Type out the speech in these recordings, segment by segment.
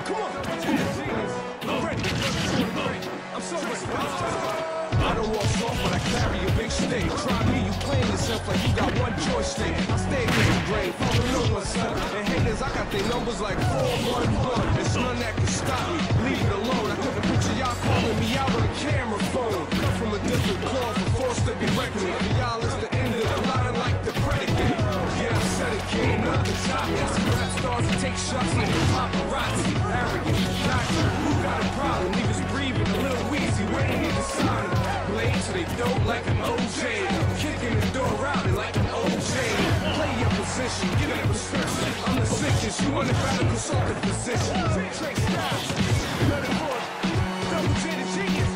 Come on. I'm ready. I'm so ready. I don't walk soft, but I carry a big stick. Try me, you playing yourself like you got one joystick. I stay against the grain, follow no one, son. And haters, I got their numbers like 411. There's none that can stop me, leave it alone. I couldn't picture y'all calling me out on a camera phone. Come from a different cloth, and forced to be reckoned with. For y'all, it's the end of the line like the predicate. Yeah, I said it, kid, nothing stop me. I see rap stars and take shots like the paparazzi. Arrogant, cocky, who got a problem? Niggas breathing a little wheezy, waiting in the sun. Blade to they dope like an OJ. Kicking the door out like an OJ. Play your position, get a prescription. I'm the sickest, you want to battle consultant position. Trey Styles, another board, double J the genius.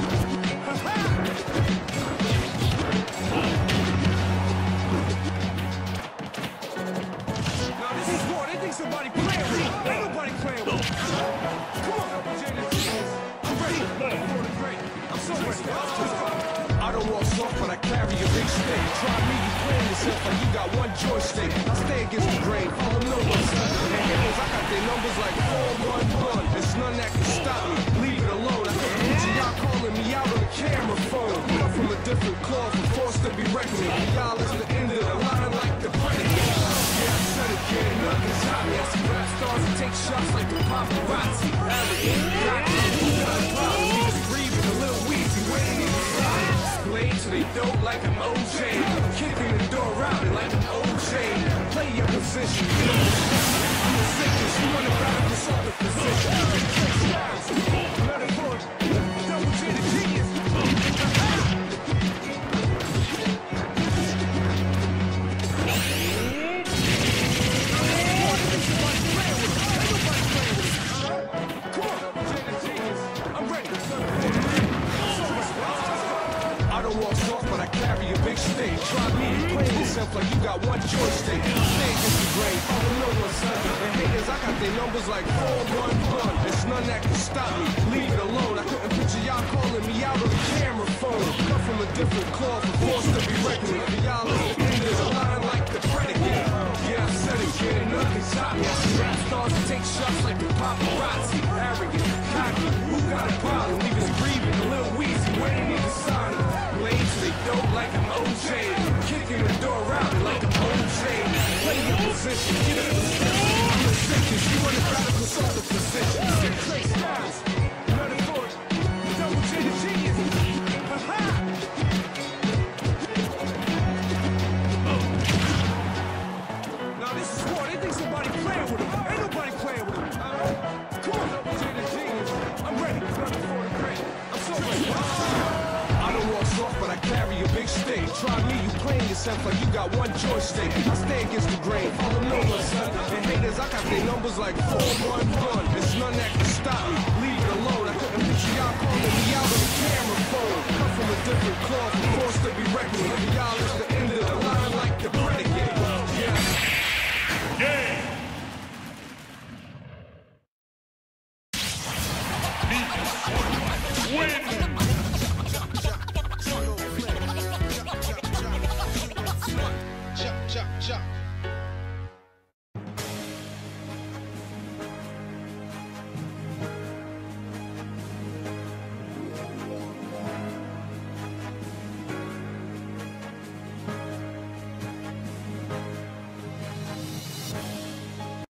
Now this is war, they think somebody playing with it. Ain't nobody playing with it. Come on, double J the genius. I'm ready for the great. I'm so ready. I don't walk soft, but I carry a big stick. Try me, you playing yourself like you got one joystick. I stay against the grain, follow no one, son. And haters, I got their numbers like 411. There's none that can stop me, leave it alone. I couldn't picture y'all calling me out on the camera phone. I'm from a different cloth, and forced to be reckoned with. For y'all, it's the end of the line like the predicate. Yeah, I said it, kid, nothing's hot me. I see rap stars and take shots like the paparazzi. Arrogant, cocky, who got a problem? Niggas breathing a little wheezy, waiting in the sun. Blade to they dope like an OJ. Kicking the door out like an OJ. Play your position, get a prescription. I'm the sickest, you want to battle consult the position. Another board, double J the genius. I'm ready. I don't walk soft, but I carry a big stick. Try me, you playing yourself like you got one joystick. Stay against the grain, follow no one, son. And haters, I got their numbers like 411. There's none that can stop me, leave it alone. I couldn't picture y'all calling me out on the camera phone. Come from a different cloth, and forced to be reckoned with. For y'all, it's the end of the line like the predicate. Yeah, I said it, kid, nothing stop me. I see rap stars and take shots like the paparazzi. Arrogant, cocky, who got a problem? Niggas breathing a little wheezy, waiting in the sun. Blades, they dope like an OJ. Kicking the door out like an OJ. Play your position, get a prescription. I'm the sickest, you want to battle consult the position. Trey Styles, another board, double J the genius. Now this is war, they think somebody playing with them. Ain't nobody playing with them. Come on, double J the genius. I'm ready, running for the great. I'm so ready. I don't walk soft, but I carry a big stick. Try me, you playing yourself like you got one joystick. I stay against the grain, follow no one, son. And haters, I got their numbers like 411. There's none that can stop me, leave it alone. I couldn't picture y'all calling me out on the camera phone. Come from a different cloth, and forced to be reckoned with. Y'all